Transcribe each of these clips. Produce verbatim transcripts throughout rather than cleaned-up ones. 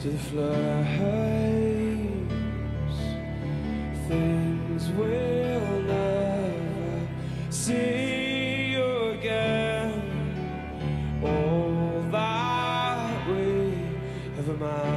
to the flames. Things will never see you again. All that we have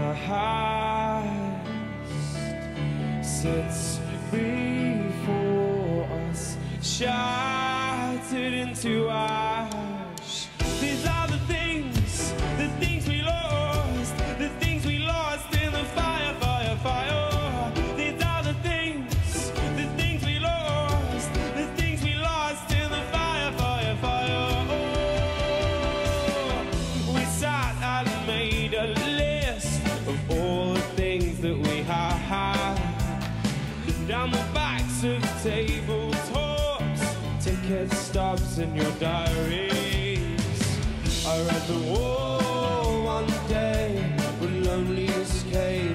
amassed sits before us, shattered into ash. These are the things, the things we lost, the things we lost in the fire, fire, fire. These are the things, the things we lost, the things we lost in the fire, fire, fire. Oh, we sat and made a list of all the things that we had down the backs of tabletops, ticket stubs in your diaries. I read the wall one day with lonely escape.